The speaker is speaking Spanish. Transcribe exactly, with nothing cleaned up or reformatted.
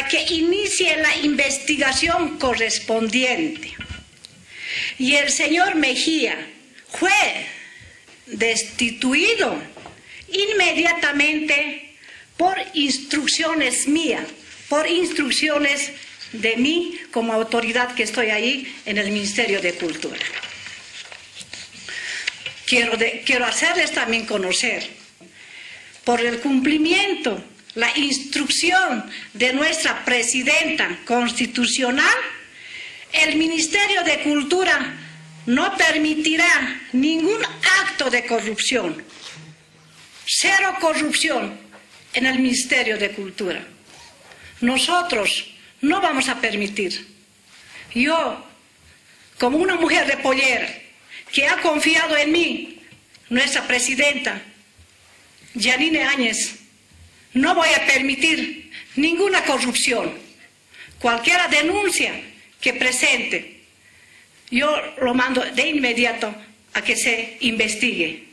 para que inicie la investigación correspondiente. Y el señor Mejía fue destituido inmediatamente por instrucciones mías, por instrucciones de mí como autoridad que estoy ahí en el Ministerio de Cultura. Quiero, de, quiero hacerles también conocer, por el cumplimiento, la instrucción de nuestra presidenta constitucional, el Ministerio de Cultura no permitirá ningún acto de corrupción. Cero corrupción en el Ministerio de Cultura. Nosotros no vamos a permitir. Yo, como una mujer de Pollera, que ha confiado en mí, nuestra presidenta, Yanine Áñez, no voy a permitir ninguna corrupción. Cualquier denuncia que presente, yo lo mando de inmediato a que se investigue.